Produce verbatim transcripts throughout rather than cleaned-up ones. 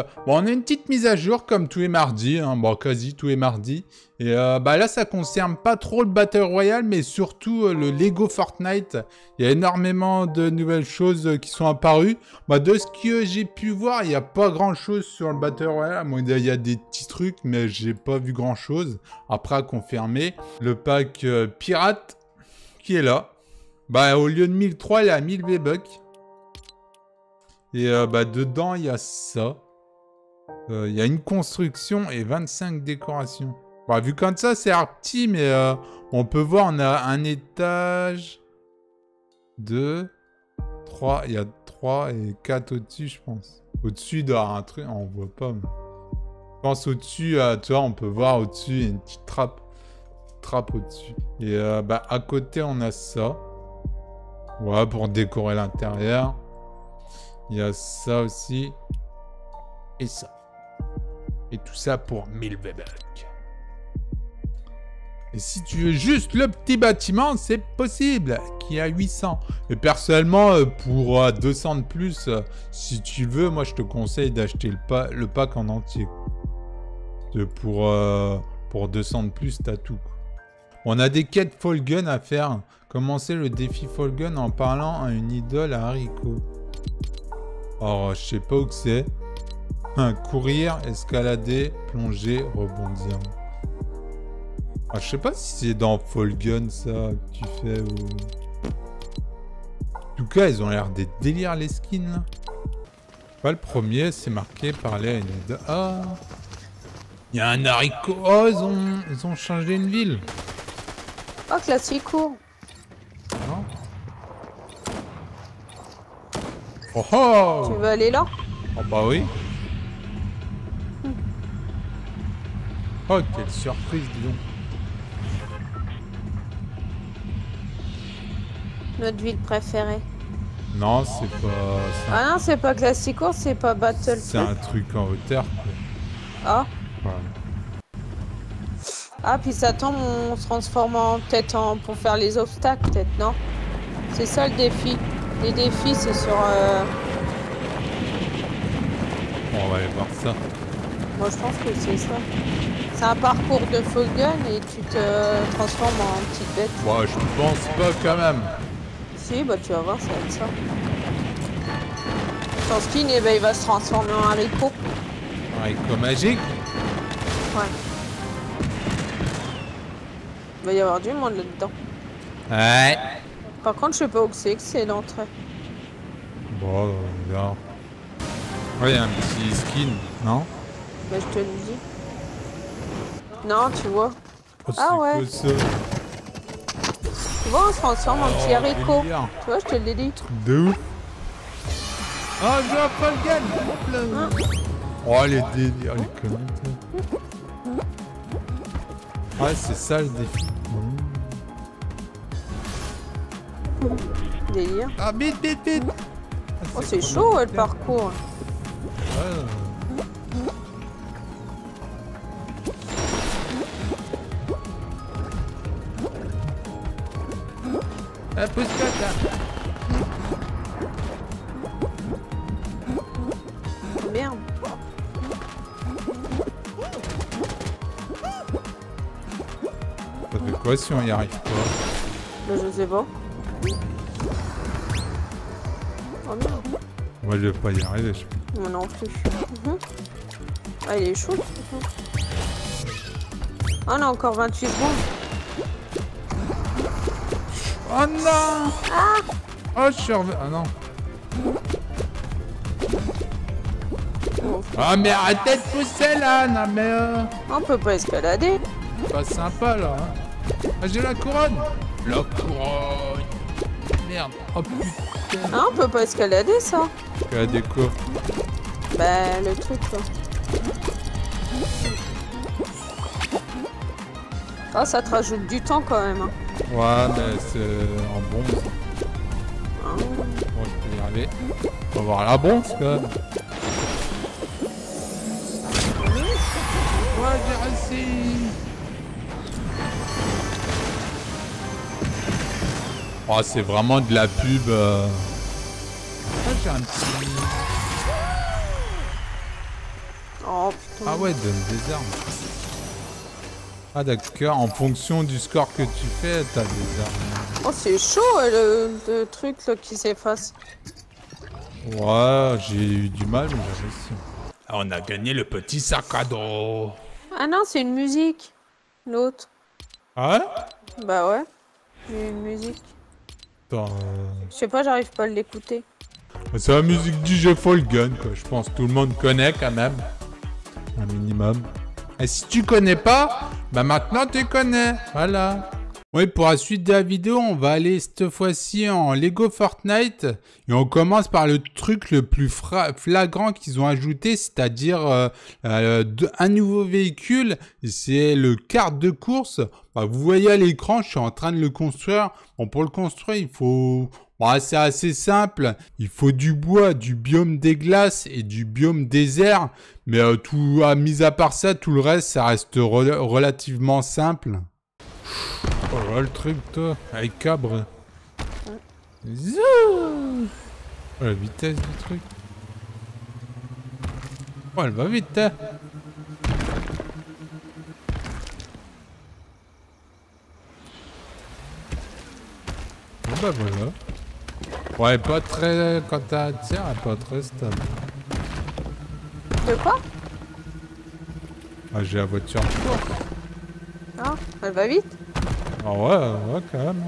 bon, on a une petite mise à jour comme tous les mardis, hein, bon, quasi tous les mardis. Et euh, bah là, ça concerne pas trop le Battle Royale, mais surtout euh, le Lego Fortnite. Il y a énormément de nouvelles choses euh, qui sont apparues. Bah, de ce que j'ai pu voir, il n'y a pas grand-chose sur le Battle Royale. Bon, il y a des petits trucs, mais j'ai pas vu grand-chose. Après, à confirmer, le pack euh, pirate qui est là. Bah, au lieu de mille trois, il est à mille V-Bucks. Et euh, bah, dedans, il y a ça. Euh, il y a une construction et vingt-cinq décorations. Bah, vu comme ça, c'est petit, mais euh, on peut voir, on a un étage, deux, trois, il y a trois et quatre au-dessus, je pense. Au-dessus, il doit y avoir un truc, on voit pas. Mais... Je pense au-dessus, euh, tu vois, on peut voir au-dessus, il y a une petite trappe, trappe au-dessus. Et euh, bah, à côté, on a ça. Ouais, pour décorer l'intérieur. Il y a ça aussi. Et ça. Et tout ça pour mille V-Bucks. Et si tu veux juste le petit bâtiment, c'est possible. Qui a huit cents. Et personnellement, pour euh, deux cents de plus, euh, si tu veux, moi je te conseille d'acheter le, pa le pack en entier. Pour, euh, pour deux cents de plus, t'as tout. On a des quêtes Fall Gun à faire. Commencer le défi Fall Gun en parlant à une idole à haricots. Alors, je sais pas où que c'est. Courir, escalader, plonger, rebondir. Ah, je sais pas si c'est dans Fall Gun ça que tu fais ou... En tout cas, ils ont l'air des délires les skins là. Pas le premier, c'est marqué par les... Ah, il y a un haricot. Oh, ils ont, ils ont changé une ville. Oh, classico. Non. Oh oh. Tu veux aller là? Oh bah oui. Hmm. Oh, quelle surprise, dis donc. Notre ville préférée. Non, c'est pas... Ah non, c'est pas classico, c'est pas battle. C'est un truc en hauteur, quoi. Ah. Ouais. Ah, puis ça tombe, on se transforme en peut-être en... pour faire les obstacles, peut-être, non? C'est ça le défi. Les défis, c'est sur... Euh... Bon, on va aller voir ça. Moi, je pense que c'est ça. C'est un parcours de Fall Gun et tu te transformes en petite bête. Ouais, je pense pas quand même. Si, bah tu vas voir, ça va être ça. Son skin, eh ben, il va se transformer en haricot. Haricot magique? Ouais. Il va y avoir du monde là-dedans. Ouais. Par contre, je sais pas où c'est que c'est l'entrée. Bon, on verra. Ouais, il y a un petit skin, non? Bah, je te le dis. Non, tu vois. Oh, ah ouais. Ça tu vois, on se transforme en petit oh, haricot. délire. Tu vois, je te l'ai dit. De ouf. Oh, je vois pas le gun. Hein? Oh, les délires, les commentaires. Ouais, c'est ça le défi. Délire. Ah, vite, vite, vite. Ah, oh, c'est chaud, ouais, le parcours. Ouais. Ah, pousse-toi, là. Merde. Ça fait quoi si on y arrive pas? Bah, je sais pas. Oh non. Moi, je vais pas y arriver, je pense. Moi non plus. Mm-hmm. Ah, il est chaud. Mm-hmm. Ah, on a encore vingt-huit secondes. Oh non! Ah! Oh, je suis revenu. Ah non. Oh. Ah, mais arrêtez de pousser là! Non, mais euh... On peut pas escalader. C'est pas sympa là. Hein. Ah, j'ai la couronne! La couronne! Merde! Oh putain! Ah, on peut pas escalader ça. La déco. Bah, le truc là. Ah, ça te rajoute du temps quand même. Hein. Ouais, mais c'est en bronze. Ah. Bon, je peux y arriver. On va voir la bronze quand même. Ouais, j'ai réussi. Oh, c'est vraiment de la pub. Euh... Ah, j'ai un petit... Oh, Ah ouais, donne des armes. Ah d'accord, en fonction du score que tu fais, t'as des armes. oh c'est chaud le, le truc là, qui s'efface. Ouais, j'ai eu du mal, mais j'ai réussi. Ah, on a gagné le petit sac à dos. Ah non, c'est une musique. L'autre. Ah ouais? Bah ouais. Il y a une musique. Attends, euh... Je sais pas, j'arrive pas à l'écouter. c'est la musique du jeu Fall Gun, quoi. Je pense que tout le monde connaît quand même. Un minimum. Et si tu connais pas, bah maintenant tu connais. Voilà. Oui, pour la suite de la vidéo, on va aller cette fois-ci en Lego Fortnite. Et on commence par le truc le plus flagrant qu'ils ont ajouté, c'est-à-dire euh, euh, de, un nouveau véhicule. C'est le kart de course. Bah, vous voyez à l'écran, je suis en train de le construire. Bon, pour le construire, il faut... Bon, c'est assez simple. Il faut du bois, du biome des glaces et du biome désert. Mais euh, tout, à mis à part ça, tout le reste, ça reste re relativement simple. Oh là, le truc, toi, avec cabre. Zou oh, la vitesse du truc. Oh, elle va vite, hein. Bon, bah voilà. Ouais, pas très... Quand t'as tir, elle est pas très stable. De quoi? Ah, j'ai la voiture de course. Ah, elle va vite? Ah ouais, ouais, quand même.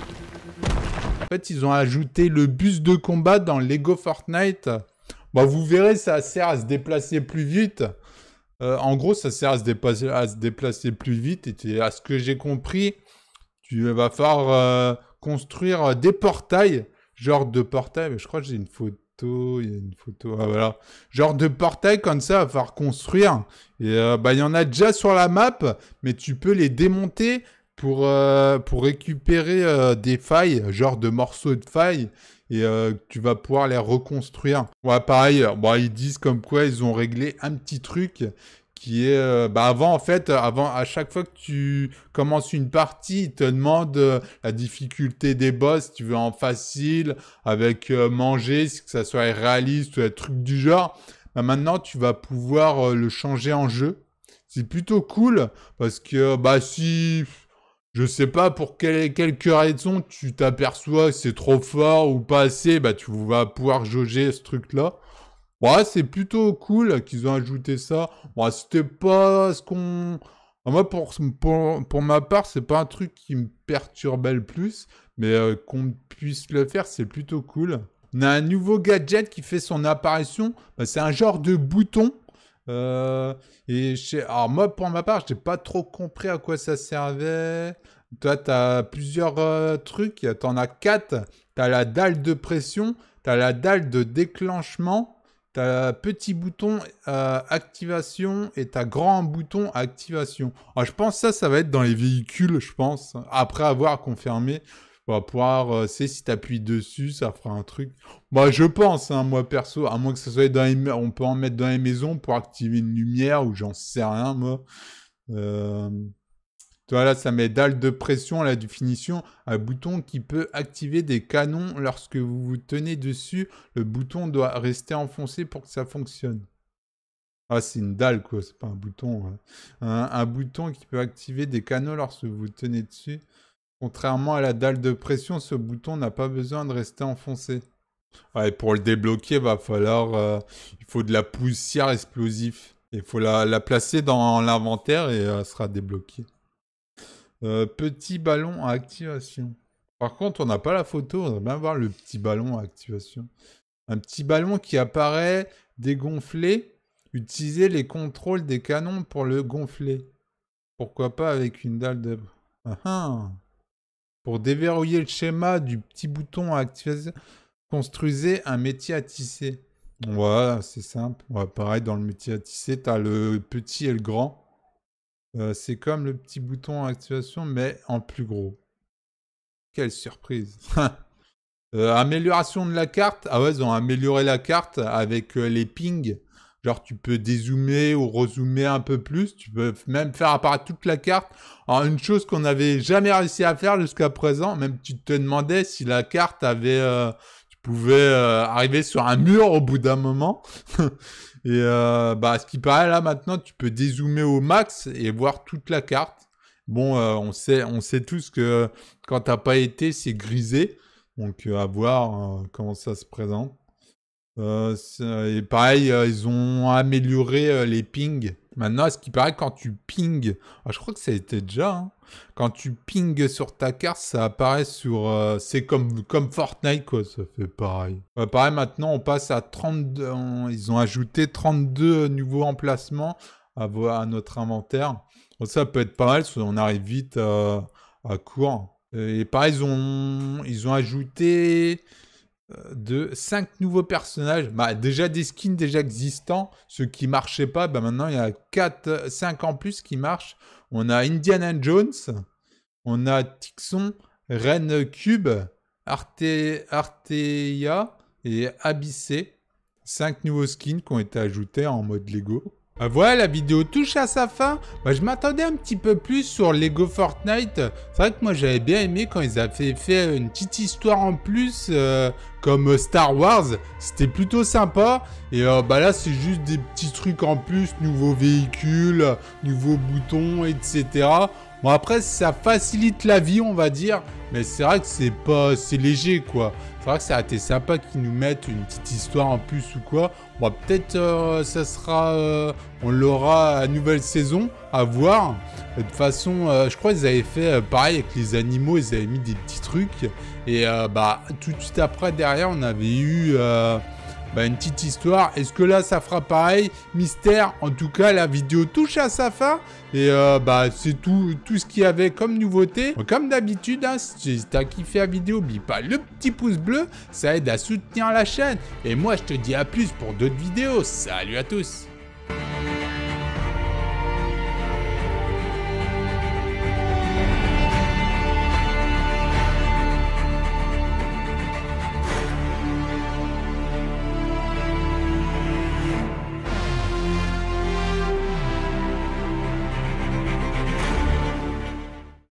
En fait, ils ont ajouté le bus de combat dans Lego Fortnite. Bah, vous verrez, ça sert à se déplacer plus vite. Euh, en gros, ça sert à se déplacer, à se déplacer plus vite. Et tu, à ce que j'ai compris, tu vas falloir euh, construire des portails. Genre de portail, mais je crois que j'ai une photo, il y a une photo, ah voilà. Genre de portail comme ça, il va falloir construire. Et euh, bah, il y en a déjà sur la map, mais tu peux les démonter pour, euh, pour récupérer euh, des failles, genre de morceaux de failles. Et euh, tu vas pouvoir les reconstruire. Ouais, pareil, bon, ils disent comme quoi ils ont réglé un petit truc qui est... Euh, bah avant, en fait, avant, à chaque fois que tu commences une partie, ils te demandent euh, la difficulté des boss, si tu veux en facile, avec euh, manger, que ça soit réaliste ou des trucs du genre. Bah, maintenant, tu vas pouvoir euh, le changer en jeu. C'est plutôt cool, parce que bah si... Je sais pas pour quelle, quelque raison tu t'aperçois que c'est trop fort ou pas assez, bah tu vas pouvoir jauger ce truc-là. Ouais, c'est plutôt cool qu'ils ont ajouté ça. Bon, c'était pas ce qu'on... Moi, pour, pour, pour ma part, c'est pas un truc qui me perturbait le plus, mais euh, qu'on puisse le faire, c'est plutôt cool. On a un nouveau gadget qui fait son apparition. Bah, c'est un genre de bouton. Euh, et chez... Alors moi, pour ma part, j'ai pas trop compris à quoi ça servait. Toi, tu as plusieurs euh, trucs. Tu en as quatre. Tu as la dalle de pression. Tu as la dalle de déclenchement. Tu as petit bouton euh, activation et tu as grand bouton activation. Alors, je pense que ça, ça va être dans les véhicules, je pense. Après avoir confirmé, on va pouvoir, euh, c'est si tu appuies dessus, ça fera un truc. Moi, bah, je pense, hein, moi perso, à moins que ce soit dans les... On peut en mettre dans les maisons pour activer une lumière ou j'en sais rien, moi. Euh... Toi, là, ça met dalle de pression à la définition, un bouton qui peut activer des canons lorsque vous vous tenez dessus. Le bouton doit rester enfoncé pour que ça fonctionne. Ah, c'est une dalle, quoi. C'est pas un bouton. Ouais. Un, un bouton qui peut activer des canons lorsque vous vous tenez dessus. Contrairement à la dalle de pression, ce bouton n'a pas besoin de rester enfoncé. Ouais, pour le débloquer, va falloir... Euh, il faut de la poussière explosive. Il faut la, la placer dans l'inventaire et euh, elle sera débloquée. Euh, petit ballon à activation. Par contre, on n'a pas la photo. On va bien voir le petit ballon à activation. Un petit ballon qui apparaît dégonflé. Utilisez les contrôles des canons pour le gonfler. Pourquoi pas avec une dalle de... Ah, ah. Pour déverrouiller le schéma du petit bouton à activation, construisez un métier à tisser. Voilà, c'est simple. Ouais, pareil, dans le métier à tisser, tu as le petit et le grand. Euh, c'est comme le petit bouton à activation, mais en plus gros. Quelle surprise. euh, amélioration de la carte. Ah ouais, ils ont amélioré la carte avec euh, les pings. Genre, tu peux dézoomer ou rezoomer un peu plus. Tu peux même faire apparaître toute la carte. Alors, une chose qu'on n'avait jamais réussi à faire jusqu'à présent, même tu te demandais si la carte avait... Euh, tu pouvais euh, arriver sur un mur au bout d'un moment. Et euh, bah, ce qui paraît, là, maintenant, tu peux dézoomer au max et voir toute la carte. Bon, euh, on sait, on sait tous que quand t'as pas été, c'est grisé. Donc, euh, à voir euh, comment ça se présente. Euh, et pareil, euh, ils ont amélioré euh, les pings. Maintenant, ce qui paraît, quand tu pings... Ah, je crois que ça a été déjà. Hein. Quand tu pings sur ta carte, ça apparaît sur... Euh, c'est comme, comme Fortnite, quoi. Ça fait pareil. Euh, pareil, maintenant, on passe à trente-deux... On, ils ont ajouté trente-deux nouveaux emplacements à, à notre inventaire. Donc, ça peut être pas mal, parce qu'on arrive vite euh, à court. Et pareil, ils ont, ils ont ajouté... de cinq nouveaux personnages, bah, déjà des skins déjà existants, ceux qui marchaient pas, bah, maintenant il y a quatre, cinq en plus qui marchent. On a Indiana Jones, on a Tixon, Ren Cube, Arte, Arteia et Abyssé. cinq nouveaux skins qui ont été ajoutés en mode Lego. Euh, voilà, la vidéo touche à sa fin. Bah, je m'attendais un petit peu plus sur Lego Fortnite. C'est vrai que moi j'avais bien aimé quand ils avaient fait une petite histoire en plus euh, comme Star Wars. C'était plutôt sympa. Et euh, bah là c'est juste des petits trucs en plus, nouveaux véhicules, nouveaux boutons, et cetera. Bon après ça facilite la vie on va dire. Mais c'est vrai que c'est pas, c'est léger quoi. C'est vrai que ça a été sympa qu'ils nous mettent une petite histoire en plus ou quoi. Bon, peut-être euh, ça sera, euh, on l'aura à nouvelle saison, à voir. De toute façon, euh, je crois qu'ils avaient fait euh, pareil avec les animaux, ils avaient mis des petits trucs. Et euh, bah tout de suite après, derrière, on avait eu euh, bah, une petite histoire. Est-ce que là, ça fera pareil? Mystère. En tout cas, la vidéo touche à sa fin. Et euh, bah c'est tout, tout ce qu'il y avait comme nouveauté. Donc, comme d'habitude, hein, si t'as kiffé la vidéo, n'oublie pas le petit pouce bleu. Ça aide à soutenir la chaîne. Et moi, je te dis à plus pour d'autres vidéos. Salut à tous!